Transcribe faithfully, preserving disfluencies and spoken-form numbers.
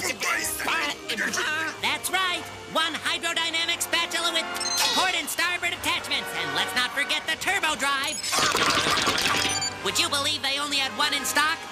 That's right. One hydrodynamic spatula with port and starboard attachments. And let's not forget the turbo drive. Would you believe they only had one in stock?